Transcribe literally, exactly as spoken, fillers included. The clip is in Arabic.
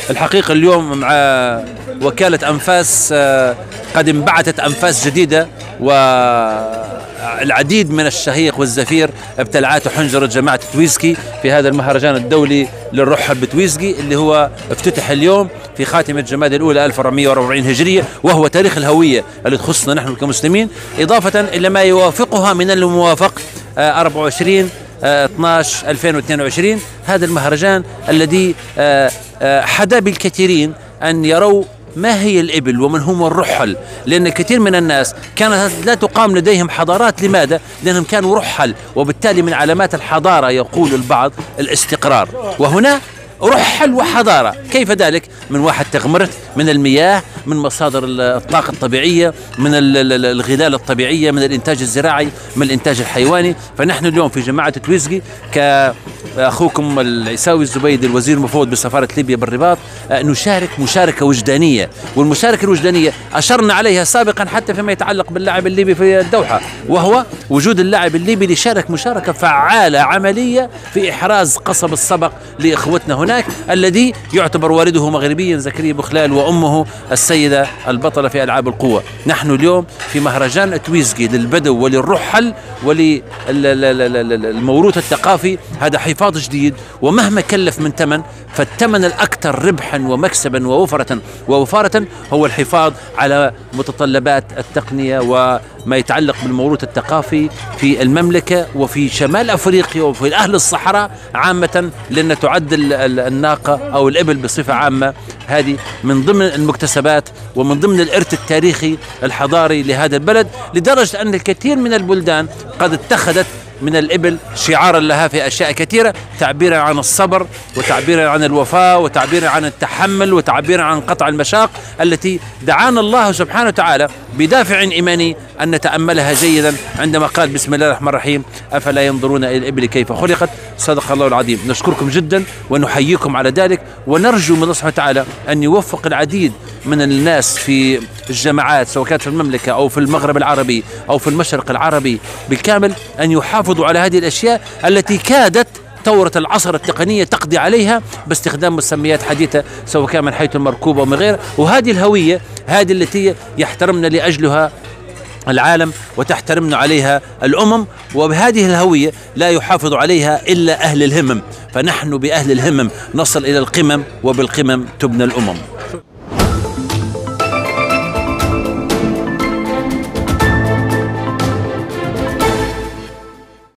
الحقيقة اليوم مع وكالة أنفاس قد انبعثت أنفاس جديدة، والعديد من الشهيق والزفير ابتلعته حنجرة جماعة تويسكي في هذا المهرجان الدولي للرحل بتويسكي اللي هو افتتح اليوم في خاتمة جمادى الأولى ألف وأربعمئة وأربعة وأربعين هجرية، وهو تاريخ الهوية اللي تخصنا نحن كمسلمين، إضافة إلى ما يوافقها من الموافق أربعة وعشرين اثني عشر ألفين واثنين وعشرين. هذا المهرجان الذي حدا بالكثيرين أن يروا ما هي الإبل ومن هم الرحل، لأن الكثير من الناس كانت لا تقام لديهم حضارات. لماذا؟ لأنهم كانوا رحل، وبالتالي من علامات الحضارة يقول البعض الاستقرار، وهنا رحل وحضارة. كيف ذلك؟ من واحد تغمرت من المياه، من مصادر الطاقة الطبيعية، من الغلال الطبيعية، من الإنتاج الزراعي، من الإنتاج الحيواني. فنحن اليوم في جماعة تويسكي كأخوكم العيساوي الزبيدي الوزير المفوض بسفارة ليبيا بالرباط نشارك مشاركة وجدانية، والمشاركة الوجدانية أشرنا عليها سابقا حتى فيما يتعلق باللاعب الليبي في الدوحة، وهو وجود اللاعب الليبي ليشارك مشاركة فعالة عملية في إحراز قصب السبق لإخوتنا هناك، الذي يعتبر والده مغربيا زكريا بوخلال وأمه السيدة البطلة في ألعاب القوة. نحن اليوم في مهرجان تويسكي للبدو وللرحل وللموروث الثقافي. هذا حفاظ جديد، ومهما كلف من ثمن، فالثمن الأكثر ربحا ومكسبا ووفرة ووفارة هو الحفاظ على متطلبات التقنية وما يتعلق بالموروث الثقافي في المملكة وفي شمال أفريقيا وفي أهل الصحراء عامة، لأن تعد الناقة أو الإبل بصفة عامة هذه من ضمن المكتسبات ومن ضمن الإرث التاريخي الحضاري لهذا البلد، لدرجة أن الكثير من البلدان قد اتخذت من الإبل شعارا لها في أشياء كثيرة، تعبيرا عن الصبر وتعبيرا عن الوفاء وتعبيرا عن التحمل وتعبيرا عن قطع المشاق التي دعانا الله سبحانه وتعالى بدافع إيماني أن نتأملها جيدا عندما قال بسم الله الرحمن الرحيم أفلا ينظرون إلى الإبل كيف خلقت. صدق الله العظيم. نشكركم جدا ونحييكم على ذلك، ونرجو من الله سبحانه وتعالى أن يوفق العديد من الناس في الجامعات سواء كانت في المملكة أو في المغرب العربي أو في المشرق العربي بالكامل أن يحافظوا على هذه الأشياء التي كادت ثورة العصر التقنية تقضي عليها باستخدام مسميات حديثة سواء كان من حيث المركوب أو من غيره. وهذه الهوية هذه التي يحترمنا لأجلها العالم وتحترمنا عليها الأمم، وبهذه الهوية لا يحافظ عليها إلا أهل الهمم، فنحن بأهل الهمم نصل إلى القمم، وبالقمم تبنى الأمم.